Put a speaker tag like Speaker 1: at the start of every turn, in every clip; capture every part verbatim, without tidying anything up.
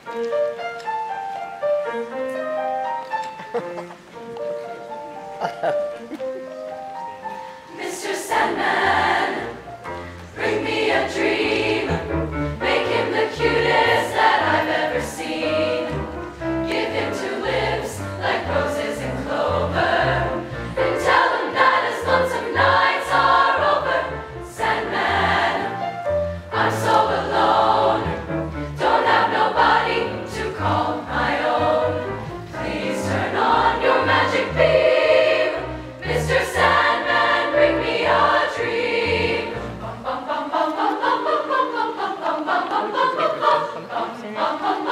Speaker 1: Mister Sandman, bring me a dream. Make him the cutest that I've ever seen. Give him two lips like roses and clover, and tell him that his lonesome nights are over. Sandman, I'm so alone, don't have nobody to call my own. Please turn on your magic beam, Mister Sandman, bring me a dream. Bum, bum, bum, bum, bum, bum, bum, bum, bum, bum, bum, bum, bum, bum, bum,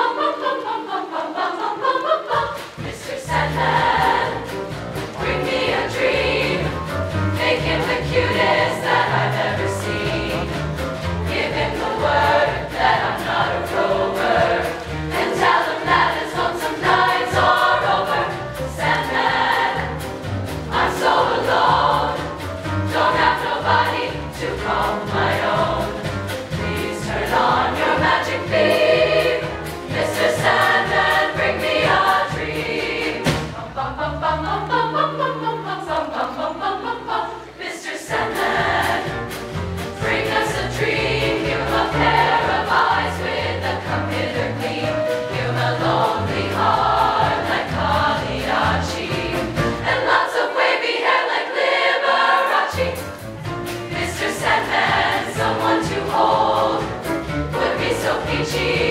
Speaker 1: bum, bum. Mister Sandman, bring me a dream. Make him the cutest that I've ever seen. Give him the word that I'm not a rover, and tell him that his lonesome nights are over. Sandman, I'm so alone, don't have nobody to call my own. Please turn on your magic beam, Mister Sandman, bring me a dream. Bum, bum, bum, bum, bum, bum, bum, bum, bum, bum, bum, bum, bum, bum, bum. Mister Sandman, bring us a dream. Give him a pair of eyes with a come-hither gleam. Give him a lonely heart like Pagliacci, and lots of wavy hair like Liberace. Mister Sandman, someone to hold would be so peachy.